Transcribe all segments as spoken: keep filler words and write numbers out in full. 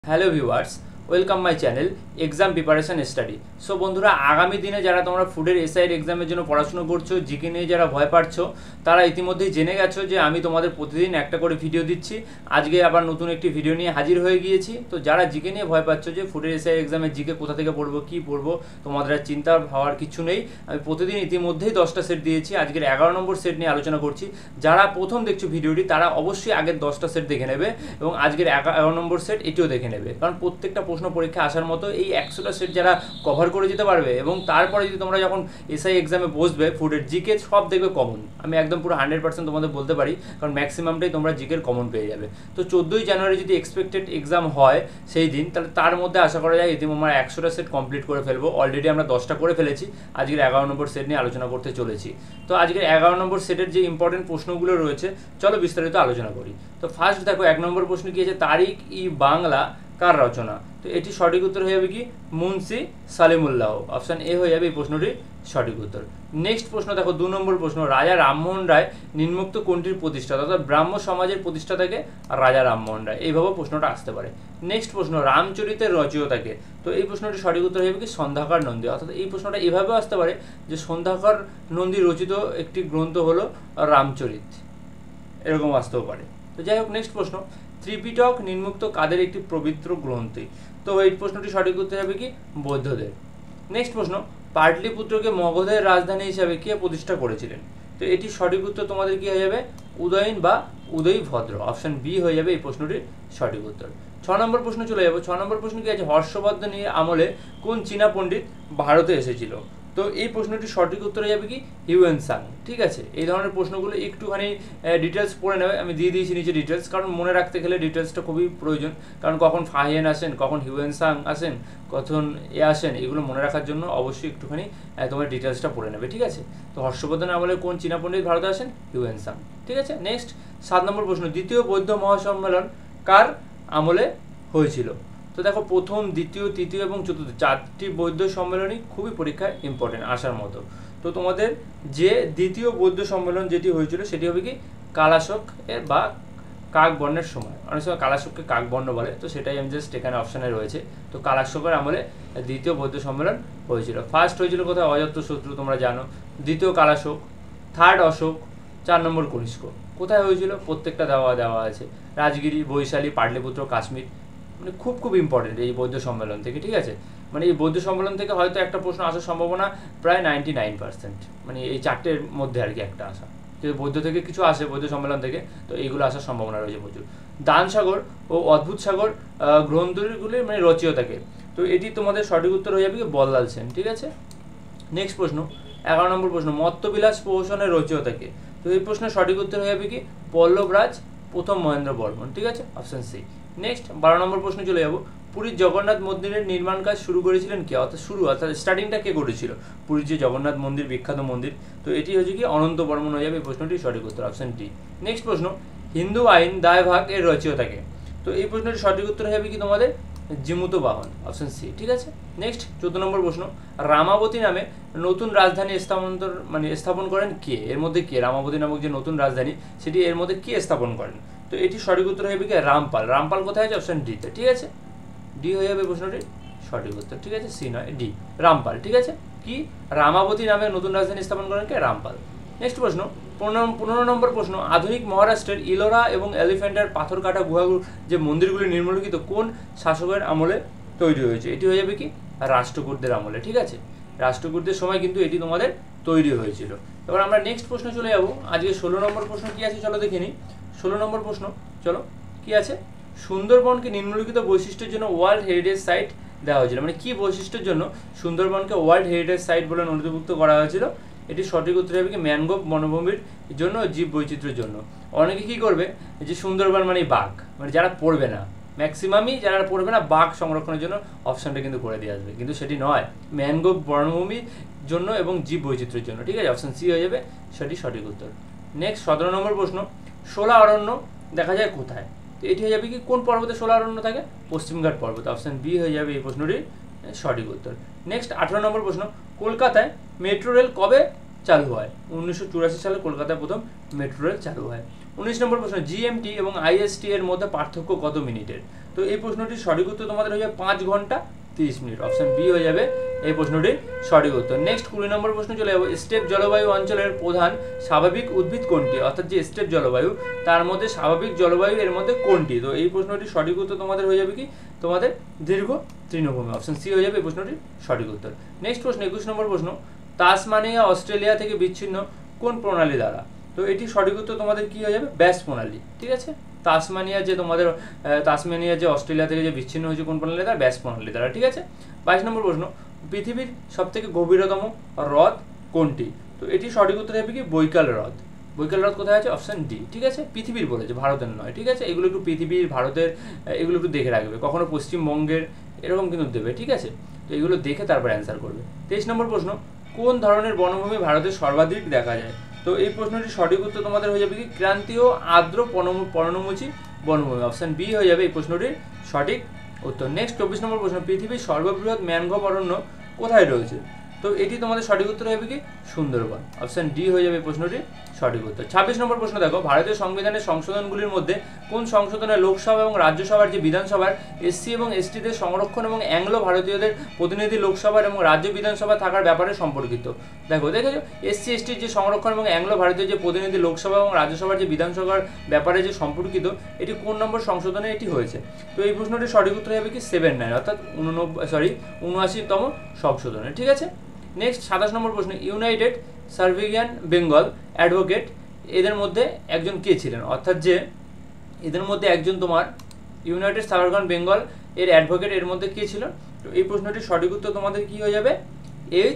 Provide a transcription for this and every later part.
Hello viewers, welcome my channel exam preparation study. So বন্ধুরা, আগামী দিনে যারা তোমরা ফুডের এসআইয়ের এক্সামের জন্য পড়াশোনা করছো, জিকে নিয়ে যারা ভয় পাচ্ছ, তারা ইতিমধ্যেই জেনে গেছো যে আমি তোমাদের প্রতিদিন একটা করে ভিডিও দিচ্ছি। আজকে আবার নতুন একটি ভিডিও নিয়ে হাজির হয়ে গিয়েছি। তো যারা জিকে নিয়ে ভয় পাচ্ছ যে ফুডের এসআই এক্সামের জিকে কোথা থেকে পড়বো, কী পড়বো, তোমাদের আর চিন্তা হওয়ার কিছু নেই। আমি প্রতিদিন ইতিমধ্যেই দশটা সেট দিয়েছি, আজকের এগারো নম্বর সেট নিয়ে আলোচনা করছি। যারা প্রথম দেখছো ভিডিওটি, তারা অবশ্যই আগের দশটা সেট দেখে নেবে এবং আজকের এগারো নম্বর সেট এটিও দেখে নেবে, কারণ প্রত্যেকটা প্রশ্ন পরীক্ষা আসার মতো এই একশোটা সেট যারা কভার করে যেতে পারবে এবং তারপরে যদি তোমরা যখন এসআই এক্সামে বসবে ফুডের জিকে সব দেখবে কমন। আমি একদম পুরো হান্ড্রেড পার্সেন্ট তোমাদের বলতে পারি, কারণ ম্যাক্সিমামটাই তোমরা জিকের কমন পেয়ে যাবে। তো চোদ্দোই জানুয়ারি যদি এক্সপেক্টেড এক্সাম হয় সেই দিন, তাহলে তার মধ্যে আশা করা যায় ইতিমধ্যে আমরা একশোটা সেট কমপ্লিট করে ফেলবো। অলরেডি আমরা দশটা করে ফেলেছি, আজকের এগারো নম্বর সেট নিয়ে আলোচনা করতে চলেছি। তো আজকের এগারো নম্বর সেটের যে ইম্পর্টেন্ট প্রশ্নগুলো রয়েছে, চলো বিস্তারিত আলোচনা করি। তো ফার্স্ট দেখো, এক নম্বর প্রশ্ন কি আছে, তারিখ ই বাংলা কার রচনা? তো এটি সঠিক উত্তর হয়ে যাবে কি মুন্সি সালিমুল্লাহ। অপশান এ হয়ে যাবে এই প্রশ্নটির সঠিক উত্তর। নেক্সট প্রশ্ন দেখো, দু নম্বর প্রশ্ন, রাজা রামমোহন রায় নিম্নোক্ত কোনটির প্রতিষ্ঠাতা? অর্থাৎ ব্রাহ্ম সমাজের প্রতিষ্ঠাতাকে রাজা রামমোহন রায়, এইভাবে প্রশ্নটা আসতে পারে। নেক্সট প্রশ্ন, রামচরিতের রচয়িতাকে? তো এই প্রশ্নটির সঠিক উত্তর হবে কি সন্ধ্যাকর নন্দী। অর্থাৎ এই প্রশ্নটা এভাবেও আসতে পারে যে সন্ধ্যাকর নন্দী রচিত একটি গ্রন্থ হলো রামচরিত, এরকম আসতেও পারে। তো যাই হোক, নেক্সট প্রশ্ন, ত্রিপিটক নিম্নোক্ত কাদের একটি পবিত্র গ্রন্থি? তো এই প্রশ্নটি সঠিক উত্তর হবে কি বৌদ্ধদের। নেক্সট প্রশ্ন, পাটলিপুত্রকে মগধের রাজধানী হিসাবে কে প্রতিষ্ঠা করেছিলেন? তো এটি সঠিক উত্তর তোমাদের কি হয়ে যাবে উদয়ন বা উদয়ভদ্র। অপশন বি হয়ে যাবে এই প্রশ্নটির সঠিক উত্তর। ছ নম্বর প্রশ্ন চলে যাবো। ছ নম্বর প্রশ্ন কি আছে, হর্ষবর্ধনের আমলে কোন চীনা পণ্ডিত ভারতে এসেছিল? তো এই প্রশ্নটির সঠিক উত্তর হয়ে যাবে কি হিউয়েনসাং। ঠিক আছে, এই ধরনের প্রশ্নগুলো একটুখানি ডিটেলস পড়ে নেবে, আমি দিয়ে দিয়েছি নিচে ডিটেলস, কারণ মনে রাখতে গেলে ডিটেলসটা খুবই প্রয়োজন। কারণ কখন ফাহিয়েন আসেন, কখন হিউয়েনসাং আসেন, কখন এ আসেন, এগুলো মনে রাখার জন্য অবশ্যই একটুখানি তোমার ডিটেলসটা পড়ে নেবে। ঠিক আছে, তো হর্ষবর্ধনের আমলে কোন চীনা পণ্ডিত ভারতে আসেন? হিউয়েনসাং। ঠিক আছে, নেক্সট সাত নম্বর প্রশ্ন, দ্বিতীয় বৌদ্ধ মহাসম্মেলন কার আমলে হয়েছিল? তো দেখো, প্রথম, দ্বিতীয়, তৃতীয় এবং চতুর্থ চারটি বৌদ্ধ সম্মেলনই খুবই পরীক্ষায় ইম্পর্টেন্ট আসার মতো। তো তোমাদের যে দ্বিতীয় বৌদ্ধ সম্মেলন যেটি হয়েছিল সেটি হবে কি কালাশক এর বা কাকবর্ণের সময়। অনেক সময় কালাশককে কাকবর্ণ বলে, তো সেটাই আমি জাস্ট এখানে অপশানে রয়েছে। তো কালাশকের আমলে দ্বিতীয় বৌদ্ধ সম্মেলন হয়েছিল। ফার্স্ট হয়েছিল কোথায়? অজাতশত্রু, তোমরা জানো। দ্বিতীয় কালাশক, থার্ড অশোক, চার নম্বর কনিষ্ক। কোথায় হয়েছিল? প্রত্যেকটা দেওয়া দেওয়া আছে, রাজগিরি, বৈশালী, পাটলিপুত্র, কাশ্মীর। মানে খুব খুব ইম্পর্টেন্ট এই বৌদ্ধ সম্মেলন থেকে। ঠিক আছে, মানে এই বৌদ্ধ সম্মেলন থেকে হয়তো একটা প্রশ্ন আসার সম্ভাবনা প্রায় নাইনটি নাইন পার্সেন্ট, মানে এই চারটের মধ্যে আর কি একটা আসা। যদি বৌদ্ধ থেকে কিছু আসে বৌদ্ধ সম্মেলন থেকে, তো এইগুলো আসার সম্ভাবনা রয়েছে প্রচুর। দান সাগর ও অদ্ভুত সাগর গ্রন্থগুলির মানে রচয়িতাকে? তো এটি তোমাদের সঠিক উত্তর হয়ে যাবে কি বল্লাল সেন। ঠিক আছে, নেক্সট প্রশ্ন, এগারো নম্বর প্রশ্ন, মত্তবিলাস প্রহসনের রচয়িতাকে? তো এই প্রশ্নের সঠিক উত্তর হয়ে যাবে কি পল্লবরাজ প্রথম মহেন্দ্র বর্মন। ঠিক আছে, অপশন সি। নেক্সট বারো নম্বর প্রশ্ন চলে যাবো, পুরীর জগন্নাথ মন্দিরের নির্মাণ কাজ শুরু করেছিলেন কে? অর্থাৎ শুরু অর্থাৎ স্টার্টিংটা কে করেছিল পুরীর যে জগন্নাথ মন্দির, বিখ্যাত মন্দির? তো এটি হচ্ছে কি অনন্ত বর্মন হয়ে যাবে এই প্রশ্নটি সঠিক উত্তর, অপশন ডি। নেক্সট প্রশ্ন, হিন্দু আইন দায়ভাগ এর রচয়িতাকে? তো এই প্রশ্নটি সঠিক উত্তর হবে কি তোমাদের জিমুতো বাহন, অপশন সি। ঠিক আছে, নেক্সট চোদ্দ নম্বর প্রশ্ন, রামাবতী নামে নতুন রাজধানী স্থানান্তর মানে স্থাপন করেন কে? এর মধ্যে কে রামাবতী নামক যে নতুন রাজধানী, সেটি এর মধ্যে কে স্থাপন করেন? তো এটি সঠিক উত্তর হবে কি রামপাল। রামপাল কোথায় আছে? অপশন ডিতে। ঠিক আছে, ডি হয়ে যাবে প্রশ্নটির সঠিক উত্তর। ঠিক আছে, সি নয়, ডি, রামপাল। ঠিক আছে, কি রামাবতী নামে নতুন রাজধানী স্থাপন করেন কে? রামপাল। নেক্সট প্রশ্ন, পনেরো পনেরো নম্বর প্রশ্ন, আধুনিক মহারাষ্ট্রের ইলোরা এবং এলিফ্যান্টার পাথর কাটা গুহাগুলো যে মন্দিরগুলি নিম্নলিখিত কোন শাসকের আমলে তৈরি হয়েছে? এটি হয়ে যাবে কি রাষ্ট্রকূটদের আমলে। ঠিক আছে, রাষ্ট্রকূটদের সময় কিন্তু এটি তোমাদের তৈরি হয়েছিল। এবার আমরা নেক্সট প্রশ্ন চলে যাবো। আজকে ষোলো নম্বর প্রশ্ন কি আছে চলো দেখে নিই। ষোলো নম্বর প্রশ্ন চলো কি আছে, সুন্দরবনকে নিম্নলিখিত বৈশিষ্ট্যের জন্য ওয়ার্ল্ড হেরিটেজ সাইট দেওয়া হয়েছিল? মানে কি বৈশিষ্ট্যের জন্য সুন্দরবনকে ওয়ার্ল্ড হেরিটেজ সাইট বলে নথিভুক্ত করা হয়েছিল? এটি সঠিক উত্তর হবে কি ম্যানগ্রোভ বনভূমির জন্য, জীব বৈচিত্র্যের জন্য। অনেকে কি করবে যে সুন্দরবন মানে বাঘ, মানে যারা পড়বে না, ম্যাক্সিমামই যারা পড়বে না বাঘ সংরক্ষণের জন্য অপশানটা কিন্তু করে দিয়ে আসবে, কিন্তু সেটি নয়, ম্যানগ্রোভ বনভূমির জন্য এবং জীব বৈচিত্র্যের জন্য। ঠিক আছে, অপশান সি হয়ে যাবে সেটি সঠিক উত্তর। নেক্সট সতেরো নম্বর প্রশ্ন, শোলা অরণ্য দেখা যায় কোথায়? তো এটি হয়ে যাবে কি কোন পর্বতে শোলা অরণ্য থাকে? পশ্চিমঘাট পর্বত, অপশান বি হয়ে যাবে এই প্রশ্নটির সঠিক উত্তর। নেক্সট আঠারো নম্বর প্রশ্ন, কলকাতায় মেট্রো রেল কবে চালু হয়? উনিশশো চুরাশি সালে কলকাতায় প্রথম মেট্রো রেল চালু হয়। উনিশ নম্বর প্রশ্ন, জিএমটি এবং আইএসটি এর মধ্যে পার্থক্য কত মিনিটের? তো এই প্রশ্নটির সঠিক উত্তর তোমাদের হয়ে যাবে পাঁচ ঘন্টা তিরিশ মিনিট। অপশন বি হয়ে যাবে এই প্রশ্নটির সঠিক উত্তর। নেক্সট কুড়ি নম্বর প্রশ্ন চলে যাবো, স্টেপ জলবায়ু অঞ্চলের প্রধান স্বাভাবিক উদ্ভিদ কোনটি? অর্থাৎ যে স্টেপ জলবায়ু তার মধ্যে স্বাভাবিক জলবায়ু এর মধ্যে কোনটি? তো এই প্রশ্নটির সঠিক উত্তর তোমাদের হয়ে যাবে কি তোমাদের দীর্ঘ তৃণভূমি। অপশন সি হয়ে যাবে এই প্রশ্নটির সঠিক উত্তর। নেক্সট প্রশ্ন একুশ নম্বর প্রশ্ন, তাসমানিয়া অস্ট্রেলিয়া থেকে বিচ্ছিন্ন কোন প্রণালী দ্বারা? তো এটি সঠিক উত্তর তোমাদের কি হয়ে যাবে? ব্যাস প্রণালী। ঠিক আছে, তাসমানিয়া যে তোমাদের তাসমানিয়া যে অস্ট্রেলিয়া থেকে যে বিচ্ছিন্ন হয়েছে কোন প্রণালী দ্বারা? ব্যাস প্রণালী দ্বারা। ঠিক আছে, বাইশ নম্বর প্রশ্ন, পৃথিবীর সব থেকে গভীরতম হ্রদ কোনটি? তো এটি সঠিক উত্তর হবে কি বৈকাল হ্রদ। বৈকাল হ্রদ কোথায় আছে? Option D. ঠিক আছে, পৃথিবীর বলেছে, ভারতের নয়। ঠিক আছে, এগুলো একটু পৃথিবীর, ভারতের এগুলো একটু দেখে রাখবে, কখনো পশ্চিমবঙ্গের এরকম কিন্তু দেবে। ঠিক আছে, তো এগুলো দেখে তারপর অ্যান্সার করবে। তেইশ নম্বর প্রশ্ন, কোন ধরনের বনভূমি ভারতের সর্বাধিক দেখা যায়? তো এই প্রশ্নটির সঠিক উত্তর তোমাদের হয়ে যাবে কি ক্রান্তীয় আর্দ্র পর্ণমোচী বনভূমি। অপশন বি হয়ে যাবে এই প্রশ্নটির সঠিক উত্তর। নেক্সট চব্বিশ নম্বর প্রশ্ন, পৃথিবীর সর্ববৃহৎ ম্যানগ্রোভ অরণ্য কোথায় রয়েছে? তো এটি তোমাদের সঠিক উত্তর হবে কি সুন্দরবন। অপশন ডি হয়ে যাবে এই প্রশ্নটির সঠিক উত্তর। ছাব্বিশ নম্বর প্রশ্ন দেখো, ভারতীয় সংবিধানের সংশোধনগুলির মধ্যে কোন সংশোধনে লোকসভা এবং রাজ্যসভার যে বিধানসভার এসসি এবং এসটিদের সংরক্ষণ এবং অ্যাংলো ভারতীয়দের প্রতিনিধি লোকসভার এবং রাজ্য বিধানসভা থাকার ব্যাপারে সম্পর্কিত? দেখো দেখেছো, এসসি এসটির যে সংরক্ষণ এবং অ্যাংলো ভারতীয় যে প্রতিনিধি লোকসভা এবং রাজ্যসভার যে বিধানসভার ব্যাপারে যে সম্পর্কিত, এটি কোন নম্বর সংশোধনে এটি হয়েছে? তো এই প্রশ্নটির সঠিক উত্তর হবে কি সেভেন নাইন, অর্থাৎ উননব্বই সরি উনআশিতম সংশোধনে। ঠিক আছে, নেক্সট সাতাশ নম্বর প্রশ্ন, ইউনাইটেড সার্ভেইয়ান বেঙ্গল অ্যাডভোকেট এদের মধ্যে একজন কে ছিলেন? অর্থাৎ যে এদের মধ্যে একজন তোমার ইউনাইটেড সার্ভেইয়ান বেঙ্গল এর অ্যাডভোকেট এর মধ্যে কে ছিল? তো এই প্রশ্নটির সঠিক উত্তর তোমাদের কি হয়ে যাবে? এইচ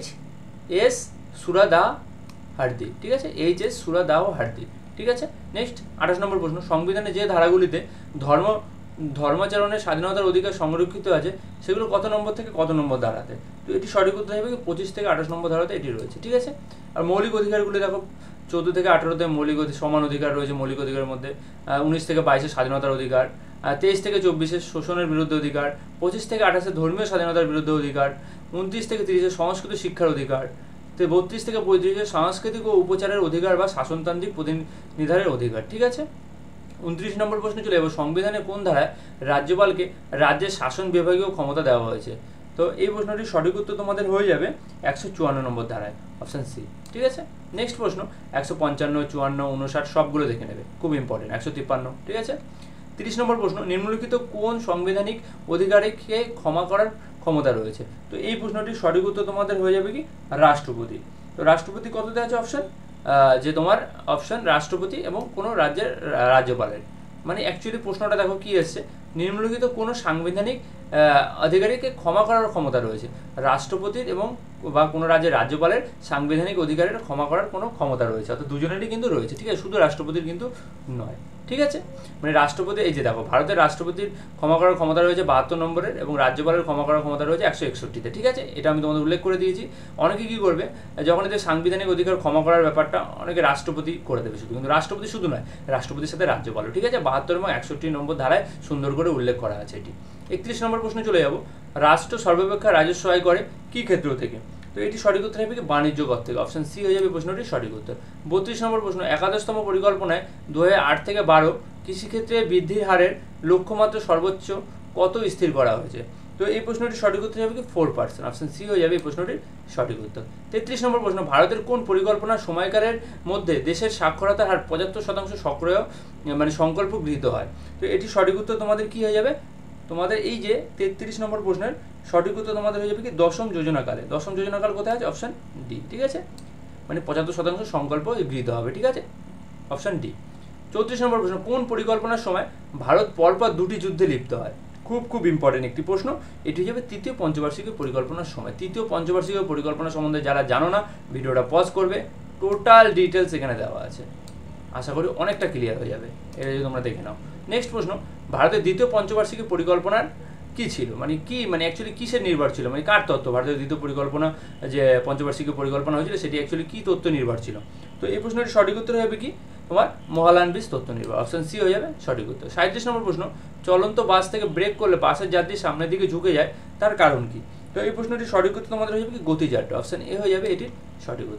এস সুরাদা হার্দি। ঠিক আছে, এইচ এস সুরাদাহ হার্দি। ঠিক আছে, নেক্সট আঠাশ নম্বর প্রশ্ন, সংবিধানে যে ধারাগুলিতে ধর্ম ধর্মাচরণের স্বাধীনতার অধিকার সংরক্ষিত আছে সেগুলো কত নম্বর থেকে কত নম্বর ধারাতে? তো এটি সঠিক উত্তর হবে পঁচিশ থেকে আঠাশ নম্বর ধারাতে এটি রয়েছে। ঠিক আছে, আর মৌলিক অধিকারগুলি দেখো, চৌদ্দ থেকে আঠারোতে মৌলিক সমান অধিকার রয়েছে মৌলিক অধিকারের মধ্যে, উনিশ থেকে বাইশে স্বাধীনতার অধিকার, তেইশ থেকে চব্বিশে শোষণের বিরুদ্ধে অধিকার, পঁচিশ থেকে আঠাশে ধর্মীয় স্বাধীনতার বিরুদ্ধে অধিকার, উনত্রিশ থেকে তিরিশে সংস্কৃত শিক্ষার অধিকার, তো বত্রিশ থেকে পঁয়ত্রিশে সাংস্কৃতিক ও উপচারের অধিকার বা শাসনতান্ত্রিক প্রতিনিধানের অধিকার। ঠিক আছে, উনত্রিশ নম্বর প্রশ্ন চলে যাবো, সংবিধানে কোন ধারায় রাজ্যপালকে রাজ্যের শাসন বিভাগীয় ক্ষমতা দেওয়া হয়েছে? তো এই প্রশ্নটির সঠিক উত্তর তোমাদের হয়ে যাবে একশো চুয়ান্ন নম্বর ধারায়। Option C. ঠিক আছে, নেক্সট প্রশ্ন একশো পঞ্চান্ন, চুয়ান্ন, উনষাট সবগুলো দেখে নেবে, খুব ইম্পর্টেন্ট। একশো তিপ্পান্ন। ঠিক আছে, তিরিশ নম্বর প্রশ্ন, নিম্নলিখিত কোন সাংবিধানিক অধিকারীকে ক্ষমা করার ক্ষমতা রয়েছে? তো এই প্রশ্নটির সঠিক উত্তর তোমাদের হয়ে যাবে কি রাষ্ট্রপতি। তো রাষ্ট্রপতি কততে আছে অপশন? যে তোমার অপশন রাষ্ট্রপতি এবং কোনো রাজ্যের রাজ্যপালের, মানে অ্যাকচুয়ালি প্রশ্নটা দেখো কি এসছে, নিম্নলিখিত কোনো সাংবিধানিক অধিকারীকে ক্ষমা করার ক্ষমতা রয়েছে? রাষ্ট্রপতির এবং বা কোনো রাজ্যের রাজ্যপালের সাংবিধানিক অধিকারের ক্ষমা করার কোনো ক্ষমতা রয়েছে, অর্থাৎ দুজনেরই কিন্তু রয়েছে। ঠিক আছে, শুধু রাষ্ট্রপতির কিন্তু নয়। ঠিক আছে, মানে রাষ্ট্রপতি, এই যে দেখো ভারতের রাষ্ট্রপতির ক্ষমা করার ক্ষমতা রয়েছে বাহাত্তর নম্বরের এবং রাজ্যপালের ক্ষমা করার ক্ষমতা রয়েছে একশো একষট্টিতে। ঠিক আছে, এটা আমি তোমাদের উল্লেখ করে দিয়েছি। অনেকে কী করবে, যখন এদের সাংবিধানিক অধিকার ক্ষমা করার ব্যাপারটা অনেকে রাষ্ট্রপতি করে দেবে শুধু, কিন্তু রাষ্ট্রপতি শুধু নয়, রাষ্ট্রপতির সাথে রাজ্যপালও। ঠিক আছে, বাহাত্তর এবং একষট্টি নম্বর ধারায় সুন্দর করে উল্লেখ করা আছে এটি। একত্রিশ নম্বর প্রশ্নে চলে যাব, রাষ্ট্র সর্বাপেক্ষা রাজস্ব আয় করে কী ক্ষেত্র থেকে? তো এটি সঠিক উত্তর হবে কি বাণিজ্য কর থেকে। অপশন সি হয়ে যাবে প্রশ্নটির সঠিক উত্তর। বত্রিশ নম্বর প্রশ্ন, একাদশতম পরিকল্পনায় দু হাজার আট থেকে বারো কৃষিক্ষেত্রে বৃদ্ধির হারের লক্ষ্যমাত্রা সর্বোচ্চ কত স্থির করা হয়েছে? তো এই প্রশ্নটির সঠিক উত্তর হবে কি ফোর পার্সেন্ট। অপশন সি হয়ে যাবে এই প্রশ্নটির সঠিক উত্তর। তেত্রিশ নম্বর প্রশ্ন, ভারতের কোন পরিকল্পনার সময়কালের মধ্যে দেশের সাক্ষরতার হার পঁচাত্তর শতাংশ সক্রিয় মানে সংকল্প গৃহীত হয়? তো এটি সঠিক উত্তর তোমাদের কি হয়ে যাবে? তোমাদের এই যে তেত্রিশ নম্বর প্রশ্নের সঠিক উত্তর তোমাদের হয়ে যাবে কি দশম যোজনাকালে। দশম যোজনাকাল কোথায় আছে? Option D. ঠিক আছে, মানে পঁচাত্তর শতাংশ সংকল্প গৃহীত হবে। ঠিক আছে, অপশন ডি। চৌত্রিশ নম্বর প্রশ্ন, কোন পরিকল্পনার সময় ভারত পরপর দুটি যুদ্ধে লিপ্ত হয়? খুব খুব ইম্পর্টেন্ট একটি প্রশ্ন। এটি হয়ে যাবে তৃতীয় পঞ্চবার্ষিকী পরিকল্পনার সময়। তৃতীয় পঞ্চবার্ষিকী পরিকল্পনা সম্বন্ধে যারা জানো না, ভিডিওটা পজ করবে, টোটাল ডিটেলস এখানে দেওয়া আছে। আশা করি অনেকটা ক্লিয়ার হয়ে যাবে, এটা যদি তোমরা দেখে নাও। নেক্সট প্রশ্ন, ভারতের দ্বিতীয় পঞ্চবার্ষিকী পরিকল্পনার কী ছিল, মানে কি মানে অ্যাকচুয়ালি কিসের নির্ভর ছিল, মানে কার তত্ত্ব? ভারতের দ্বিতীয় পরিকল্পনা যে পঞ্চবার্ষিকী পরিকল্পনা হয়েছিল সেটি অ্যাকচুয়ালি কী তত্ত্ব নির্ভর ছিল? তো এই প্রশ্নটির সঠিক উত্তর হবে কি তোমার মহালানবিস তত্ত্ব নির্ভর। অপশন সি হয়ে যাবে সঠিক উত্তর। সাঁইত্রিশ নম্বর প্রশ্ন, চলন্ত বাস থেকে ব্রেক করলে বাসের যাত্রী সামনের দিকে ঝুঁকে যায়, তার কারণ কি? তো এই প্রশ্নটির সঠিক উত্তর তোমাদের হয়ে যাবে কি গতিজাড্য। অপশন এ হয়ে যাবে এটির সঠিক উত্তর।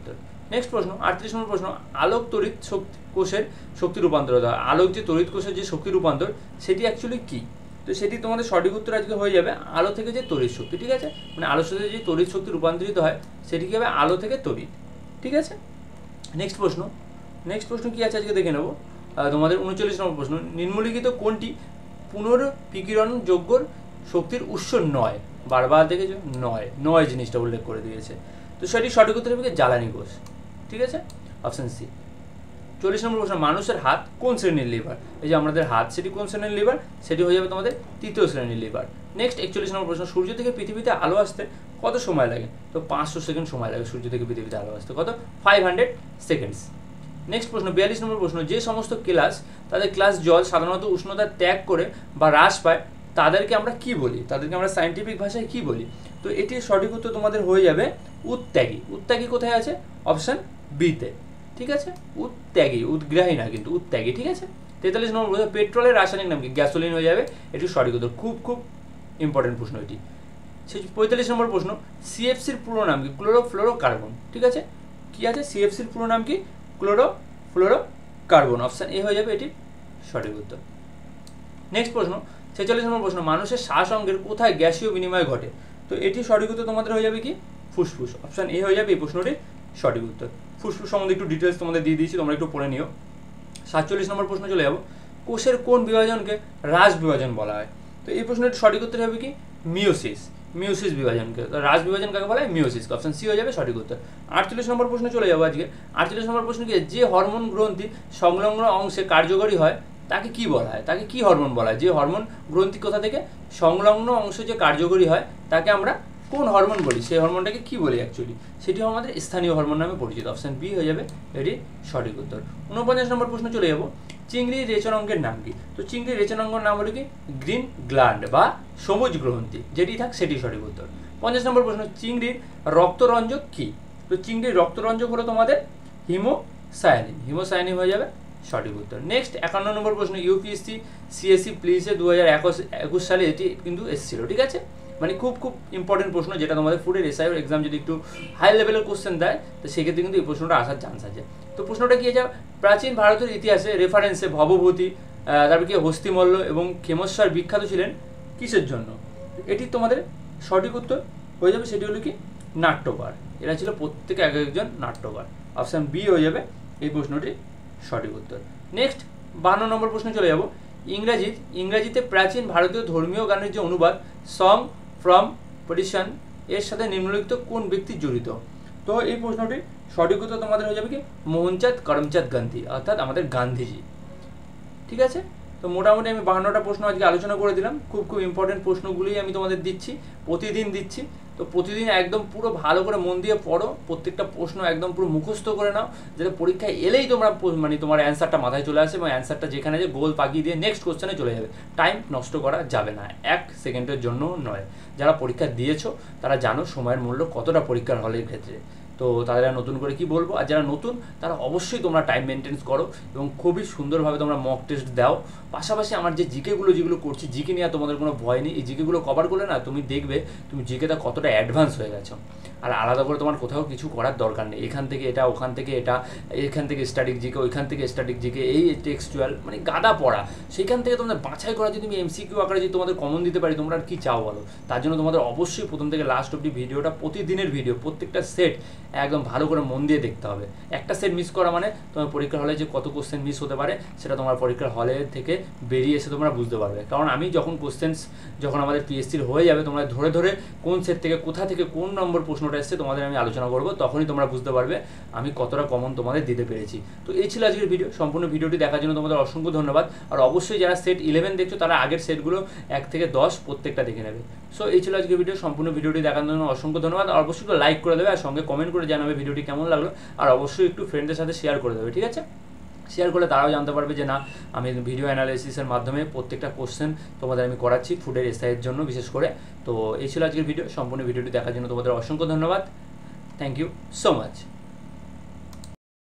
নেক্সট প্রশ্ন আটত্রিশ নম্বর প্রশ্ন, আলোক তড়িৎ শক্তি কোষের শক্তি রূপান্তর হয়। আলোক যে তড়িৎ কোষের যে শক্তি রূপান্তর সেটি অ্যাকচুয়ালি কী? তো সেটি তোমাদের সঠিক উত্তর আজকে হয়ে যাবে আলো থেকে যে তড়িৎ শক্তি, ঠিক আছে, মানে আলোর সাথে যে তড়িৎ শক্তি রূপান্তরিত হয় সেটি কী হবে? আলো থেকে তড়িৎ, ঠিক আছে। নেক্সট প্রশ্ন নেক্সট প্রশ্ন কী আছে আজকে দেখে নেব। তোমাদের উনচল্লিশ নম্বর প্রশ্ন, নিম্নলিখিত কোনটি পুনর্বিকিরণযোগ্য শক্তির উৎস নয়? বারবার দেখেছো, নয় নয় জিনিসটা উল্লেখ করে দিয়েছে। তো সেটি সঠিক উত্তর হবে জ্বালানি কোষ, ঠিক আছে, অপশান সি। চল্লিশ নম্বর প্রশ্ন, মানুষের হাত কোন শ্রেণীর লিভার? এই যে আমাদের হাত, সেটি কোন শ্রেণীর লিভার? সেটি হয়ে যাবে তোমাদের তৃতীয় শ্রেণীর লিভার। নেক্সট একচল্লিশ নম্বর প্রশ্ন, সূর্য থেকে পৃথিবীতে আলো আসতে কত সময় লাগে? তো পাঁচশো সেকেন্ড সময় লাগে সূর্য থেকে পৃথিবীতে আলো আসতে, কত? Five hundred seconds. নেক্সট প্রশ্ন বিয়াল্লিশ নম্বর প্রশ্ন, যে সমস্ত ক্লাস তাদের ক্লাস জল সাধারণত উষ্ণতা ত্যাগ করে বা হ্রাস পায় তাদেরকে আমরা কি বলি? তাদেরকে আমরা সায়েন্টিফিক ভাষায় কি বলি? তো এটির সঠিক উত্তর তোমাদের হয়ে যাবে উত্ত্যাগী। উত্ত্যাগী কোথায় আছে? অপশান বিতে, ঠিক আছে, উত্ত্যাগী, উদ্গ্রাহী না কিন্তু উত্ত্যাগী, ঠিক আছে। তেতাল্লিশ নম্বর প্রশ্ন, পেট্রোলের রাসায়নিক নাম কি? গ্যাসোলিন হয়ে যাবে এটি সঠিক উত্তর। খুব খুব ইম্পর্টেন্ট প্রশ্ন এটি। পঁয়তাল্লিশ নম্বর প্রশ্ন, সিএফসির পুরো নাম কি? ক্লোরোফ্লোরোকার্বন, ঠিক আছে, কি আছে? সিএফসির পুরো নাম কি? ক্লোরোফ্লোরোকার্বন, অপশান এ হয়ে যাবে এটি সঠিক উত্তর। নেক্সট প্রশ্ন ছেচল্লিশ নম্বর প্রশ্ন, মানুষের শ্বাস অঙ্গের কোথায় গ্যাসীয় বিনিময় ঘটে? তো এটি সঠিক উত্তর তোমাদের হয়ে যাবে কি? ফুসফুস, অপশান এ হয়ে যাবে এই প্রশ্নটির সঠিক উত্তর। ফুসফুস সম্বন্ধে একটু ডিটেলস তোমাদের দিয়ে দিয়েছি, তোমরা একটু পড়ে নিও। সাতচল্লিশ নম্বর প্রশ্ন চলে যাবো, কোষের কোন বিভাজনকে রাস বিভাজন বলা হয়? তো এই প্রশ্নটির সঠিক উত্তর হবে কি? মিওসিস, মিওসিস বিভাজনকে। তো রাস বিভাজন কাকে বলা হয়? মিওসিস, অপশান সি হয়ে যাবে সঠিক উত্তর। আটচল্লিশ নম্বর প্রশ্ন চলে যাবো আজকে। আটচল্লিশ নম্বর প্রশ্ন কি, যে হরমোন গ্রন্থি সংলগ্ন অংশে কার্যকরী হয় তাকে কি বলা হয়? তাকে কি হরমোন বলা হয়? যে হরমোন গ্রন্থি কোথা থেকে সংলগ্ন অংশ যে কার্যকরী হয় তাকে আমরা কোন হরমোন বলি? সেই হরমোনটাকে কি বলি অ্যাকচুয়ালি? সেটি আমাদের স্থানীয় হরমোন নামে পরিচিত, অপশান বি হয়ে যাবে এটি সঠিক উত্তর। উনপঞ্চাশ নম্বর প্রশ্ন চলে যাবো, চিংড়ির রেচনাঙ্গের নাম কি? তো চিংড়ির রেচনাঙ্গের নাম হলো কি? গ্রিন গ্ল্যান্ড বা সবুজ গ্রন্থি, যেটি থাক সেটি সঠিক উত্তর। পঞ্চাশ নম্বর প্রশ্ন, চিংড়ির রক্তরঞ্জক কি? তো চিংড়ির রক্তরঞ্জক হলো তোমাদের হিমোসায়ানিন, হিমোসায়ানিন হয়ে যাবে সঠিক উত্তর। নেক্সট একান্ন নম্বর প্রশ্ন, ইউপিএসসি সিএসসি প্লিজে দু হাজার একুশ সালে এটি কিন্তু এসেছিল, ঠিক আছে, মানে খুব খুব ইম্পর্টেন্ট প্রশ্ন, যেটা তোমাদের ফুডের এসআই এক্সাম যদি একটু হাই লেভেলের কোশ্চেন দেয় তো সেক্ষেত্রে কিন্তু এই প্রশ্নটা আসার চান্স আছে। তো প্রশ্নটা কি আছে? প্রাচীন ভারতের ইতিহাসে রেফারেন্সে ভবভূতি, তারপর কি হস্তিমল্ল এবং ক্ষেমস্বর বিখ্যাত ছিলেন কিসের জন্য? এটি তোমাদের সঠিক উত্তর হয়ে যাবে, সেটি হলো কি? নাট্যকার। এরা ছিল প্রত্যেকে এক একজন নাট্যকার, অপশান বি হয়ে যাবে এই প্রশ্নটি সঠিক উত্তর। নেক্সট বান্ন নম্বর প্রশ্ন চলে যাব, ইংরাজি ইংরাজিতে প্রাচীন ভারতীয় ধর্মীয় গানের যে অনুবাদ সং ফ্রম পটিশন এর সাথে নিম্নলিখিত কোন ব্যক্তি জড়িত? তো এই প্রশ্নটি সঠিক উত্তর তোমাদের হয়ে যাবে কি? মোহনচাঁদ করমচাঁদ গান্ধী, অর্থাৎ আমাদের গান্ধীজি, ঠিক আছে। তো মোটামুটি আমি বাহান্নটা প্রশ্ন আজকে আলোচনা করে দিলাম। খুব খুব ইম্পর্টেন্ট প্রশ্নগুলি আমি তোমাদের দিচ্ছি, প্রতিদিন দিচ্ছি। তো প্রতিদিন একদম পুরো ভালো করে মন দিয়ে পড়ো, প্রত্যেকটা প্রশ্ন একদম পুরো মুখস্থ করে নাও, যাতে পরীক্ষায় এলেই তোমরা মানে তোমার অ্যান্সারটা মাথায় চলে আসে এবং অ্যান্সারটা যেখানে যে গোল পাকিয়ে দিয়ে নেক্সট কোশ্চেনে চলে যাবে। টাইম নষ্ট করা যাবে না, এক সেকেন্ডের জন্য নয়। যারা পরীক্ষা দিয়েছো তারা জানো সময়ের মূল্য কতটা পরীক্ষার হলের ক্ষেত্রে। তো তারা নতুন করে কি বলবো, আর যারা নতুন তারা অবশ্যই তোমরা টাইম মেনটেন্স করো এবং খুবই সুন্দরভাবে তোমরা মক টেস্ট দাও। পাশাপাশি আমার যে জিকেগুলো যেগুলো করছি, জিকে নিয়ে তোমাদের কোনো ভয় নেই, এই জিকেগুলো কভার করলে না তুমি দেখবে তুমি জিকেটা কতটা অ্যাডভান্স হয়ে গেছো। আর আলাদা করে তোমার কোথাও কিছু করার দরকার নেই, এখান থেকে এটা, ওখান থেকে এটা, এখান থেকে স্ট্যাটিক জিকে, ওইখান থেকে স্ট্যাটিক জিকে, এই টেক্সচুয়াল মানে গাদা পড়া, সেইখান থেকে তোমাদের বাছাই করা যদি তুমি এমসিকিউ আকারে যদি তোমাদের কমন দিতে পারি, তোমরা আর কি চাও বলো? তার জন্য তোমাদের অবশ্যই প্রথম থেকে লাস্ট অবধি ভিডিওটা, প্রতিদিনের ভিডিও, প্রত্যেকটা সেট একদম ভালো করে মন দিয়ে দেখতে হবে। একটা সেট মিস করা মানে তোমার পরীক্ষার হলে যে কত কোশ্চেন মিস হতে পারে সেটা তোমার পরীক্ষার হলে থেকে বেরিয়ে এসে তোমরা বুঝতে পারবে। কারণ আমি যখন কোশ্চেন্স যখন আমাদের পিএসসির হয়ে যাবে, তোমরা ধরে ধরে কোন সেট থেকে কোথা থেকে কোন নম্বর প্রশ্নটা এসছে তোমাদের আমি আলোচনা করবো, তখনই তোমরা বুঝতে পারবে আমি কতটা কমন তোমাদের দিতে পেরেছি। তো এই ছিল আজকের ভিডিও। সম্পূর্ণ ভিডিওটি দেখার জন্য তোমাদের অসংখ্য ধন্যবাদ। আর অবশ্যই যারা সেট ইলেভেন দেখছো তারা আগের সেটগুলো এক থেকে দশ প্রত্যেকটা দেখে নেবে। সো এই ছিল আজকের ভিডিও। সম্পূর্ণ ভিডিওটি দেখার জন্য অসংখ্য ধন্যবাদ। আর অবশ্যই লাইক করে দেবে আর সঙ্গে কমেন্ট করে জানাবে ভিডিওটি কেমন লাগলো। আর অবশ্যই একটু ফ্রেন্ডদের সাথে শেয়ার করে দেবে, ঠিক আছে? শেয়ার করলে তারাও জানতে পারবে যে না, আমি ভিডিও অ্যানালাইসিসের মাধ্যমে প্রত্যেকটা কোশ্চেন তোমাদের আমি করাচ্ছি ফুডের এসআইয়ের জন্য বিশেষ করে। তো এই ছিল আজকের ভিডিও। সম্পূর্ণ ভিডিওটি দেখার জন্য তোমাদের অসংখ্য ধন্যবাদ। Thank you so much.